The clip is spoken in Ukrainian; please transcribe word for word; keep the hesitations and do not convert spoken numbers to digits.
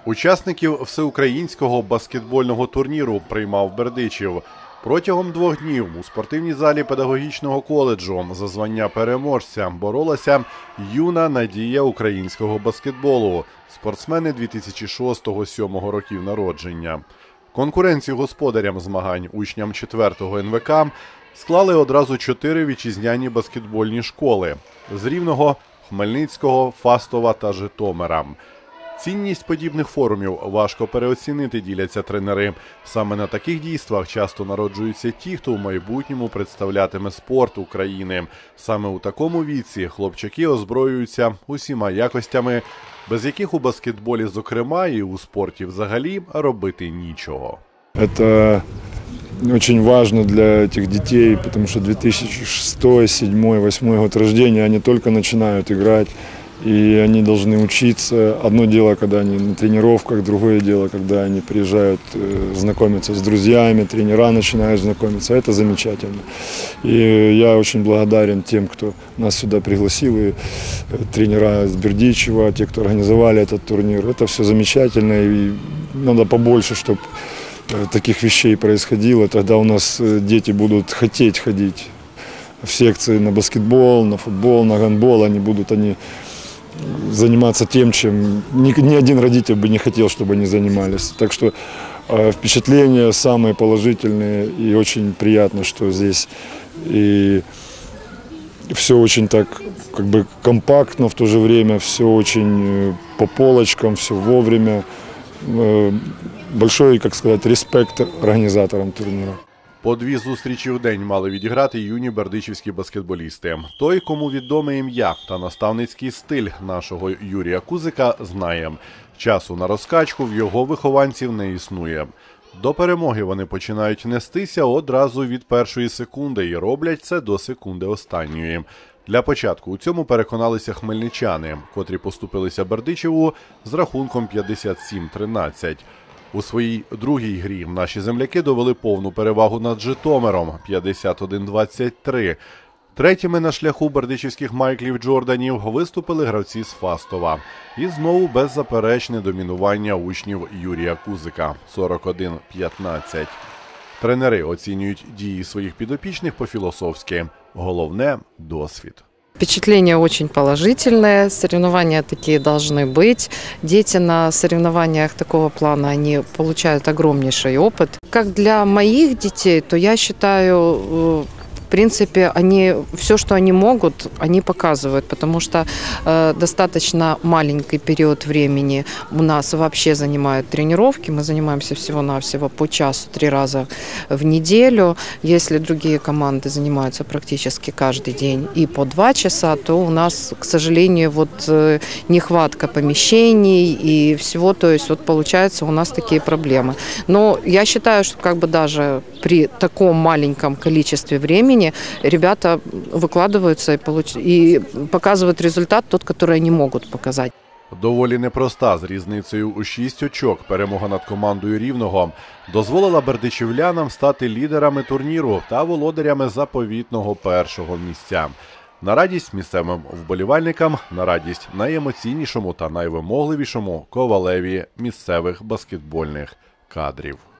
Учасників всеукраїнського баскетбольного турніру приймав Бердичів. Протягом двох днів у спортивній залі педагогічного коледжу за звання переможця боролася юна надія українського баскетболу – спортсмени дві тисячі шостого - сьомого років народження. Конкуренцію господарям змагань, учням четвертого ен ве ка, склали одразу чотири вітчизняні баскетбольні школи – з Рівного, Хмельницького, Фастова та Житомира. Цінність подібних форумів важко переоцінити, діляться тренери. Саме на таких дійствах часто народжуються ті, хто в майбутньому представлятиме спорт України. Саме у такому віці хлопчаки озброюються усіма якостями, без яких у баскетболі, зокрема, і у спорті взагалі робити нічого. Це очень важно для этих детей, потому что две тысячи шестой, две тысячи седьмой, две тысячи восьмой год рождения, они только начинают играть, и они должны учиться. Одно дело, когда они на тренировках, другое дело, когда они приезжают знакомиться с друзьями, тренера начинают знакомиться. Это замечательно. И я очень благодарен тем, кто нас сюда пригласил, и тренера из Бердичева, те, кто организовали этот турнир. Это все замечательно, и надо побольше, чтобы таких вещей происходило. Тогда у нас дети будут хотеть ходить в секции на баскетбол, на футбол, на гандбол. Они будут они заниматься тем, чем ни, ни один родитель бы не хотел, чтобы они занимались. Так что э, впечатления самые положительные, и очень приятно, что здесь и все очень так как бы компактно, в то же время все очень по полочкам, все вовремя. Э, большой, как сказать, респект организаторам турнира. По дві зустрічі в день мали відіграти юні бердичівські баскетболісти. Той, кому відоме ім'я та наставницький стиль нашого Юрія Кузика, знає. Часу на розкачку в його вихованців не існує. До перемоги вони починають нестися одразу від першої секунди і роблять це до секунди останньої. Для початку у цьому переконалися хмельничани, котрі поступилися Бердичеву з рахунком п'ятдесят сім тринадцять. У своїй другій грі наші земляки довели повну перевагу над Житомиром – п'ятдесят один двадцять три. Третіми на шляху бердичівських Майклів Джорданів виступили гравці з Фастова. І знову беззаперечне домінування учнів Юрія Кузика – сорок один п'ятнадцять. Тренери оцінюють дії своїх підопічних по-філософськи. Головне – досвід. Впечатления очень положительные, соревнования такие должны быть. Дети на соревнованиях такого плана, они получают огромнейший опыт. Как для моих детей, то я считаю, в принципе, они все, что они могут, они показывают, потому что э, достаточно маленький период времени у нас вообще занимают тренировки. Мы занимаемся всего-навсего по часу три раза в неделю. Если другие команды занимаются практически каждый день и по два часа, то у нас, к сожалению, вот э, нехватка помещений и всего, то есть вот получается у нас такие проблемы. Но я считаю, что как бы даже при таком маленьком количестве времени ребята выкладываются и, получ... и показывают результат тот, который они могут показать. Доволі непроста, з різницею у шість очок, перемога над командою Рівного дозволила бердичівлянам стати лідерами турніру та володарями заповітного першого місця. На радість місцевим вболівальникам, на радість найемоційнішому та найвимогливішому ковалеві місцевих баскетбольних кадрів.